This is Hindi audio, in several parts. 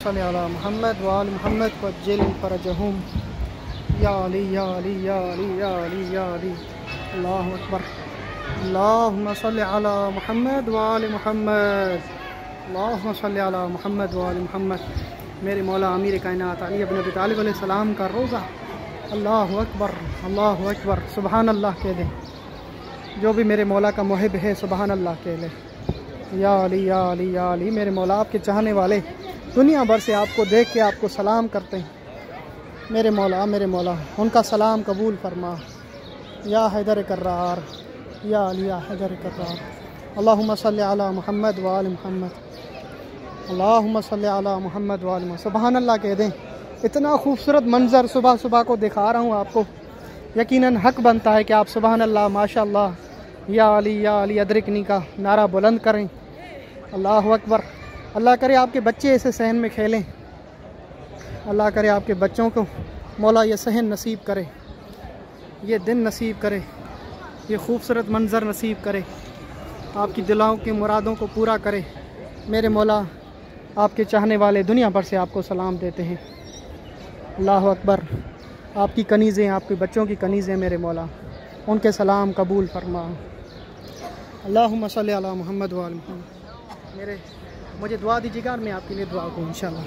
सल्ली अला मुहम्मद व आल मुहम्मद वज्जिल फरजहुम या अली या अली या अली या अली या अली। अल्लाहु अकबर। अल्लाहुम्मा सल्ली अला मुहम्मद व आल मुहम्मद। अल्लाहुम्मा सल्ली अला मुहम्मद व आल मुहम्मद। मेरे मौला अमीर कायनात अली इब्न अबी तालिब अलैहिस्सलाम का रोज़ा। अल्लाहु अकबर, अल्लाहु अकबर। सुबहान अल्लाह कह दे। जो भी मेरे मौला का मुहिब है सुबहान अल्लाह कह ले। या अली या अली या अली। मेरे मौला आपके चाहने वाले दुनिया भर से आपको देख के आपको सलाम करते हैं। मेरे मौला उनका सलाम कबूल फरमा। या हैदर कर्रार या अली या हैदर कर्रार। अल्लाहुम्मा सल्ली अला मुहम्मद व आल मुहम्मद। अल्लाहुम्मा सल्ली अला मुहम्मद व आल मुहम्मद। सुबहान अल्लाह कह दें। इतना खूबसूरत मंज़र सुबह सुबह को दिखा रहा हूँ आपको, यकीनन हक बनता है कि आप सुबहान अल्लाह माशाअल्लाह या अली अदरिकनी का नारा बुलंद करें। अल्लाहु अकबर। अल्लाह करे आपके बच्चे ऐसे सहन में खेलें। अल्लाह करे आपके बच्चों को मौला ये सहन नसीब करे, ये दिन नसीब करे, ये खूबसूरत मंज़र नसीब करे, आपकी दिलों की मुरादों को पूरा करे। मेरे मौला आपके चाहने वाले दुनिया भर से आपको सलाम देते हैं। अल्लाहु अकबर। आपकी कनीज़ें, आपके बच्चों की कनीज़ें मेरे मौला, उनके सलाम कबूल फरमा। अल्लाहुम्मा सल्ली अला मुहम्मद व आल मुहम्मद। मुझे दुआ दीजिएगा और मैं आपके लिए दुआ करूँ इंशाअल्लाह।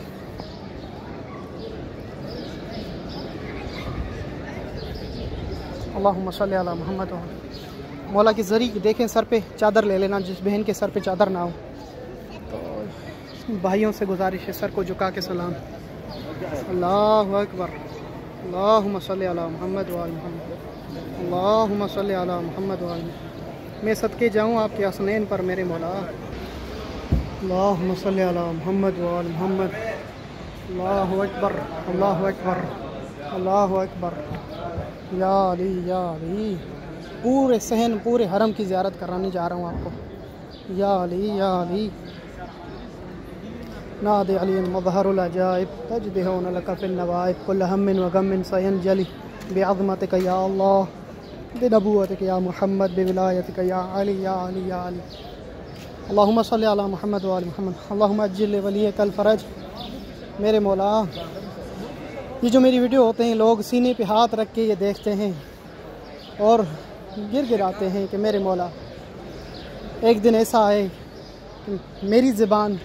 अल्लाहुम्मा सल्ली अला मुहम्मद व आल। मौला की ज़री देखें, सर पे चादर ले लेना, जिस बहन के सर पे चादर ना हो तो भाइयों से गुजारिश है सर को झुका के सलाम। अल्लाहु अकबर। अल्लाहुम्मा सल्ली अला मुहम्मद व आल मुहम्मद। अल्लाहुम्मा सल्ली अला मुहम्मद व आल मुहम्मद। मैं सदके जाऊँ आपके हसनैन पर मेरे मौला। अल्लाहुम्मा सल्ली अला मुहम्मद व आल मुहम्मद। अल्लाहु अकबर, अल्लाहु अकबर, अल्लाहु अकबर। या अली। पूरे सहन पूरे हरम की ज़ियारत कराने जा रहा हूँ आपको। या अली। नाद अली मज़हरुल अजाइब तजदहुन लका फिन नवाइब कुल हम्मिन व गम्मिन सयंजली बिअज़मतिका या अल्लाह बिनबुव्वतिका या मुहम्मद बिविलायतिका या अली या अली या अली। अल्लाहुम्मा सल्ली अला मुहम्मद व आल मुहम्मद। अल्लाहुम्मा अज्जिल वलियकल फरज। मेरे मौला ये जो मेरी वीडियो होते हैं, लोग सीने पे हाथ रख के ये देखते हैं और गिड़गिड़ाते हैं कि मेरे मौला एक दिन ऐसा आए कि मेरी ज़बान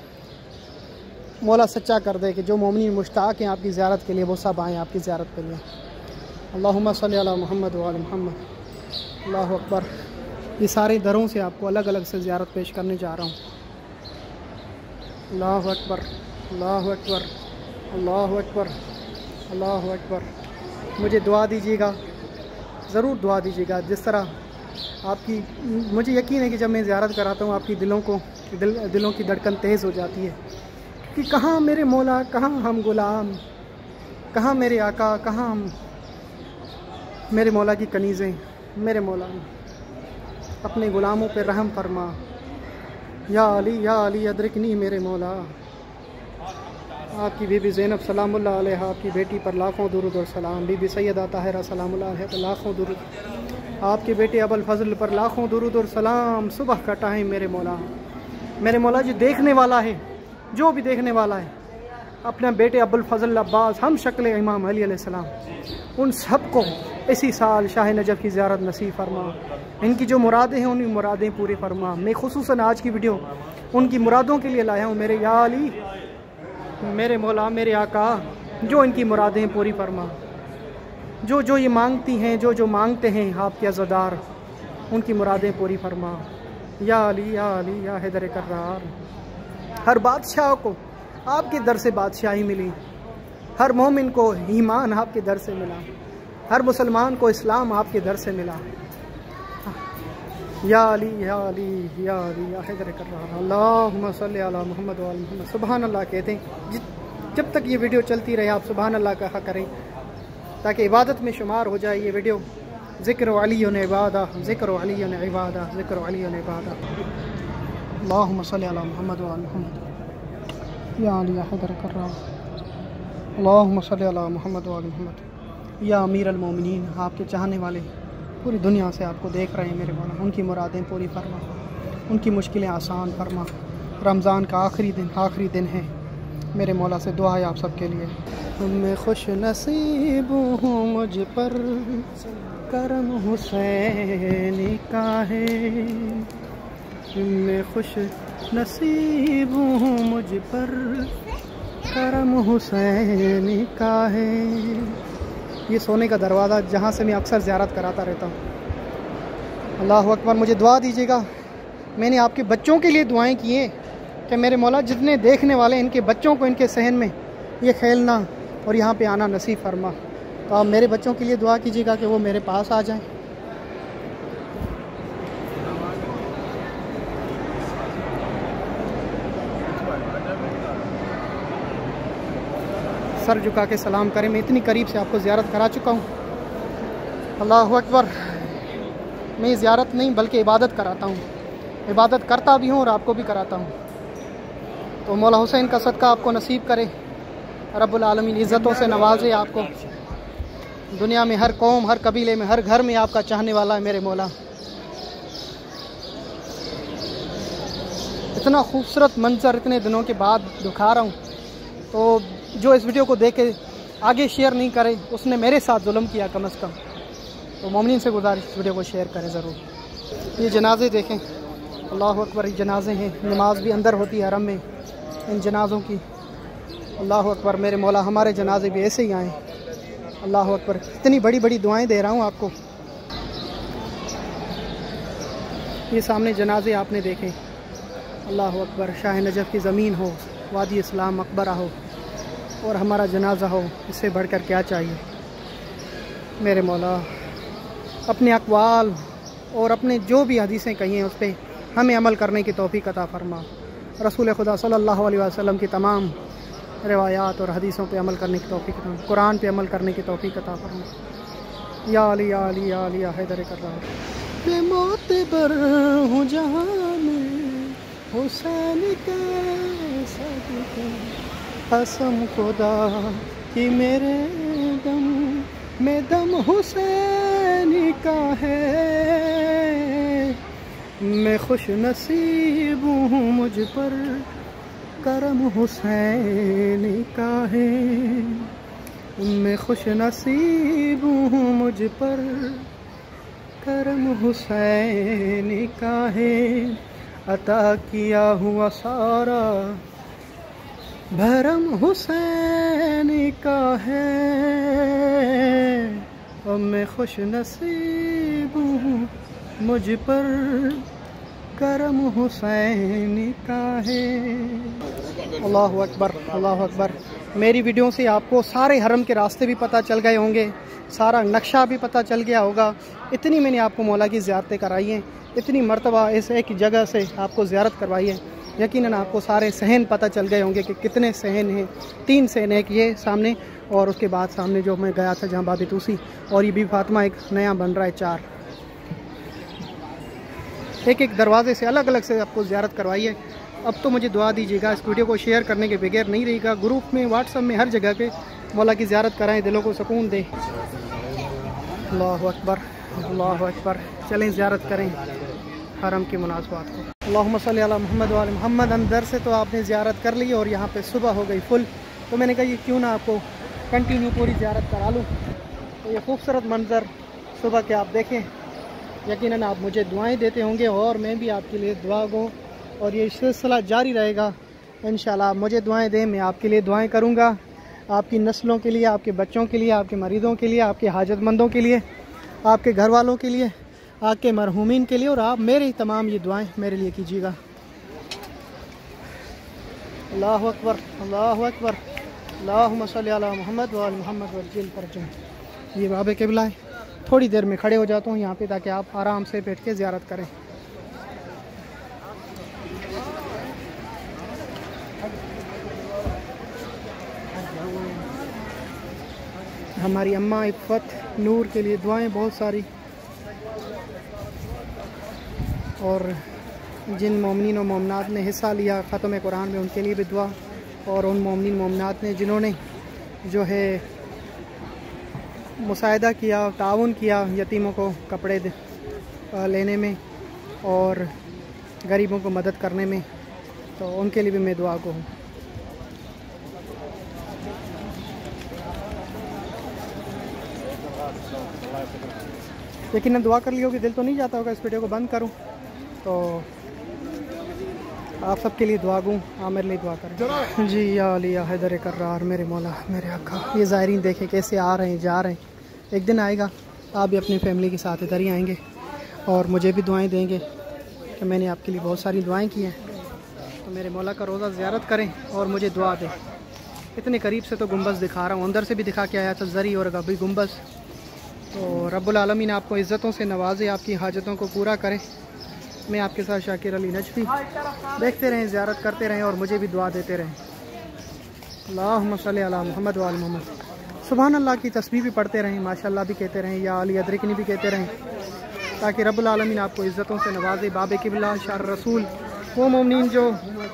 मौला सच्चा कर दे कि जो मोमिन मुश्ताक हैं आपकी ज़ियारत के लिए वो सब आएँ आपकी ज़ियारत के लिए। अल्लाहुम्मा सल्ली अला मुहम्मद व आल मुहम्मद। अल्लाहु अकबर। ये सारे दरों से आपको अलग अलग से ज़ियारत पेश करने जा रहा हूँ। अल्लाहु अकबर, अल्लाहु अकबर, अल्लाहु अकबर, अल्लाहु अकबर। मुझे दुआ दीजिएगा, ज़रूर दुआ दीजिएगा। जिस तरह आपकी, मुझे यकीन है कि जब मैं ज़ियारत कराता हूँ आपकी दिलों की धड़कन तेज़ हो जाती है कि कहाँ मेरे मौला, कहाँ हम गुलाम, कहाँ मेरे आका, कहाँ हम मेरे मौला की कनीज़ें। मेरे मौला अपने ग़ुलामों पे रहम फरमा। या अली अदरिकनी। मेरे मौला आपकी बीबी ज़ैनब सलामुल्लाह अलैहा, आपकी बेटी पर लाखों दुरूद और सलाम। बीबी सैयदा ताहिरा सलामुल्लाह अलैहा पर लाखों दुरूद। आपके बेटे अबुल फज़ल पर लाखों दुरूद और सलाम। सुबह का टाइम मेरे मौला जी देखने वाला है, जो भी देखने वाला है अपने बेटे अबुल फज़ल अब्बास हम शक्ल इमाम अली अलैहिस्सलाम, उन सबको इसी साल शाह नजफ़ की ज़ियारत नसीब फरमा। इनकी जो मुरादें हैं उनकी मुरादें पूरी फरमा। मैं खुसूसन आज की वीडियो उनकी मुरादों के लिए लाया हूँ। मेरे या अली, मेरे मौला, मेरे आका, जो इनकी मुरादें पूरी फरमा। जो ये मांगती हैं, जो मांगते हैं आपके अज़ादार, उनकी मुरादें पूरी फरमा। या अली या हैदर कर्रार। हर बादशाह को आपके दर से बादशाही मिली, हर मोमिन को ईमान आपके दर से मिला, हर मुसलमान को इस्लाम आपके दर से मिला। या अली या हैदर कर्रार। अल्लाहुम्मा सल्ली अला मुहम्मद व आल मुहम्मद। सुबहान अल्लाह कहते हैं। जब तक ये वीडियो चलती रहे आप सुबहान अल्लाह कहा करें ताकि इबादत में शुमार हो जाए ये वीडियो। ज़िक्र अलीयुन इबादा, ज़िक्र अलीयुन इबादा, ज़िक्र अलीयुन इबादा। अल्लाहुम्मा सल्ली अला मुहम्मद व आल मुहम्मद। या अली या हैदर कर्रार। अल्लाहुम्मा सल्ली अला मुहम्मद व आल मुहम्मद। या अमीरुल मोमिनीन। आपके चाहने वाले पूरी दुनिया से आपको देख रहे हैं मेरे मौला, उनकी मुरादें पूरी फरमा, उनकी मुश्किलें आसान फरमा। रमज़ान का आखिरी दिन है। मेरे मौला से दुआ है आप सबके लिए। मैं खुश नसीब हूँ मुझ पर करम हुसैनी का है, मैं खुश नसीब हूँ मुझ पर करम हुसैनी का है। ये सोने का दरवाज़ा जहाँ से मैं अक्सर ज़ियारत कराता रहता हूँ। अल्लाह अकबर। मुझे दुआ दीजिएगा, मैंने आपके बच्चों के लिए दुआएं की हैं कि मेरे मौला जितने देखने वाले इनके बच्चों को इनके सहन में ये खेलना और यहाँ पे आना नसीब फरमा। तो आप मेरे बच्चों के लिए दुआ कीजिएगा कि वो मेरे पास आ जाएं। सर झुका के सलाम करें। मैं इतनी करीब से आपको ज़ियारत करा चुका हूँ। अल्लाह अकबर। मैं ज़ियारत नहीं बल्कि इबादत कराता हूँ, इबादत करता भी हूँ और आपको भी कराता हूँ। तो मौला हुसैन का सदका आपको नसीब करे, रब्बुल आलमीन इज़्ज़तों से नवाजे आपको। दुनिया में हर कौम, हर कबीले में, हर घर में आपका चाहने वाला है मेरे मौला। इतना खूबसूरत मंजर इतने दिनों के बाद दिखा रहा हूँ, तो जो इस वीडियो को देख के आगे शेयर नहीं करे उसने मेरे साथ जुल्म किया कम अज़ कम। तो मोमिनीन से गुजारिश इस वीडियो को शेयर करें ज़रूर। ये जनाजे देखें, अल्लाह अकबर। ये जनाजे हैं, नमाज भी अंदर होती है हरम में इन जनाज़ों की। अल्लाह अकबर। मेरे मौला हमारे जनाजे भी ऐसे ही आए। अल्लाह अकबर। इतनी बड़ी बड़ी दुआएं दे रहा हूँ आपको। ये सामने जनाजे आपने देखे। अल्लाह अकबर। शाह नजफ़ की ज़मीन हो, वादी इस्लाम मकबरा हो और हमारा जनाजा हो, इससे बढ़कर क्या चाहिए मेरे मौला। अपने अक़वाल और अपने जो भी हदीसें कही हैं उस पर हमें अमल करने की तौफ़ीक़ अता फ़रमा। रसूल खुदा सल्लल्लाहु अलैहि वसल्लम की तमाम रिवायात और हदीसों पे अमल करने की तौफ़ीक़ अता, कुरान पे अमल करने की तौफ़ीक़ अता फ़रमा। या अली या अली या अली या हैदर कर्रार। मैं मोतबर हूँ जहाँ में हुसैन के सदके, कसम खुदा कि मेरे दम में दम हुसैन का है। मैं खुश नसीब हूँ मुझ पर करम हुसैन का है, मैं खुश नसीब हूँ मुझ पर करम हुसैन का है। अता किया हुआ सारा भरम हुसैन का है, और मैं खुश नसीब हूँ मुझ पर करम हुसैन का है। अल्लाह अकबर। अल्लाह अकबर। मेरी वीडियो से आपको सारे हरम के रास्ते भी पता चल गए होंगे, सारा नक्शा भी पता चल गया होगा। इतनी मैंने आपको मौला की ज़ियारतें कराई हैं, इतनी मर्तबा इस एक जगह से आपको ज़ियारत करवाई है। यकीनन आपको सारे सहन पता चल गए होंगे कि कितने सहन हैं। 3 सहन, एक ये सामने और उसके बाद सामने जो मैं गया था जहाँ बाबी तूसी, और ये भी फातिमा एक नया बन रहा है 4। एक एक दरवाजे से अलग अलग से आपको ज़ियारत करवाई है। अब तो मुझे दुआ दीजिएगा, इस वीडियो को शेयर करने के बगैर नहीं रहेगा। ग्रुप में, व्हाट्सएप में, हर जगह पे मौला की ज़ियारत कराएं, दिलों को सुकून दे। अल्लाह अकबर। अल्लाह अकबर। चलें ज़ियारत करें हरम की मुनासबात को। अल्लाहुम्मा सल्ली अला मुहम्मद व आले मुहम्मद। अंदर से तो आपने ज़ियारत कर ली और यहाँ पे सुबह हो गई फुल, तो मैंने कहा ये क्यों ना आपको कंटिन्यू पूरी ज़ियारत करा लूँ। तो ये खूबसूरत मंज़र सुबह के आप देखें, यकीनन आप मुझे दुआएं देते होंगे और मैं भी आपके लिए दुआ गो, और ये सिलसिला जारी रहेगा इंशाल्लाह। आप मुझे दुआएं दें, मैं आपके लिए दुआएं करूँगा, आपकी नस्लों के लिए, आपके बच्चों के लिए, आपके मरीज़ों के लिए, आपके हाजतमंदों के लिए, आपके घर वालों के लिए, आपके मरहूमीन के लिए, और आप मेरी तमाम ये दुआएं मेरे लिए कीजिएगा। अल्लाहु अकबर। अल्लाहु अकबर। अल्लाहुम्मा सल्ली अला मुहम्मद व आले मुहम्मद वज्जिल फरजहम। ये बाबे क़िबला है। थोड़ी देर में खड़े हो जाता हूँ यहाँ पे ताकि आप आराम से बैठ के ज़ियारत करें। हमारी अम्मा इफ़्फ़त नूर के लिए दुआएं बहुत सारी, और जिन मोमिनीन और मोमनात ने हिस्सा लिया ख़त्म कुरान में उनके लिए भी दुआ, और उन मोमिनीन मोमनात ने जिन्होंने जो है मुसायदा किया, ताउन किया यतीमों को कपड़े लेने में और गरीबों को मदद करने में, तो उनके लिए भी मैं दुआ को हूँ। यकीनन दुआ कर ली होगी, दिल तो नहीं जाता होगा इस वीडियो को बंद करूं, तो आप सबके लिए दुआ गूँ, आप मेरे लिए दुआ करें। जी या अली या हैदर कर्रार, मेरे मौला मेरे आका। ये ज़ायरीन देखें कैसे आ रहे हैं जा रहे हैं, एक दिन आएगा आप भी अपनी फैमिली के साथ इधर ही आएंगे और मुझे भी दुआएं देंगे कि मैंने आपके लिए बहुत सारी दुआएं की हैं। तो मेरे मौला का रोज़ा ज़ियारत करें और मुझे दुआ दें। इतने करीब से तो गुंबज़ दिखा रहा हूँ, अंदर से भी दिखा के आया था, ज़री और गबी गुंबज़। तो रब्बुल आलमीन आपको इज़्ज़तों से नवाजे, आपकी हाजतों को पूरा करे। मैं आपके साथ शाकिर अली नजफी, देखते रहें, ज़ियारत करते रहें और मुझे भी दुआ देते रहें। अल्लाहुम्मा सल्ली अला मुहम्मद व आल मोहम्मद। सुभान अल्लाह की तस्बीह भी पढ़ते रहें, माशाअल्लाह भी कहते रहें, या अली अदरिकनी भी कहते रहें, ताकि रब्बुल आलमीन आपको इज़्ज़तों से नवाजे। बाबे किबला शार रसूल, वो मोमिनीन जो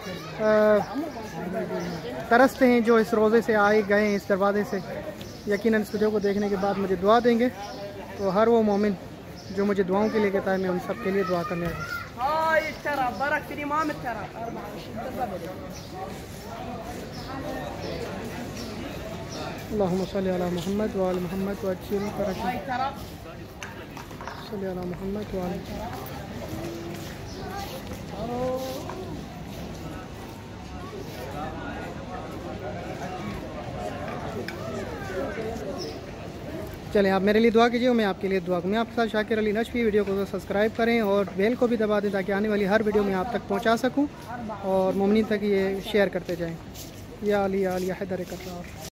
तरसते हैं, जो इस रोज़े से आए गए हैं, इस दरवाज़े से, यकीनन इस वीडियो को देखने के बाद मुझे दुआ देंगे। तो हर वो मोमिन जो मुझे दुआओं के लिए कहता है, मैं उन सब के लिए दुआ करने लगा। अल्लाहुम्मा सल्ली अला मुहम्मद व आल मुहम्मद व अज्जिल फरजहम। सल्ली अला मुहम्मद व आल। चलें, आप मेरे लिए दुआ कीजिए, मैं आपके लिए दुआ करूँ। मैं आपके साथ शाकिर अली नजफी। वीडियो को सब्सक्राइब करें और बेल को भी दबा दें ताकि आने वाली हर वीडियो में आप तक पहुंचा सकूं और मोमिनीन तक ये शेयर करते जाएं। या अली या हैदर कर्रार।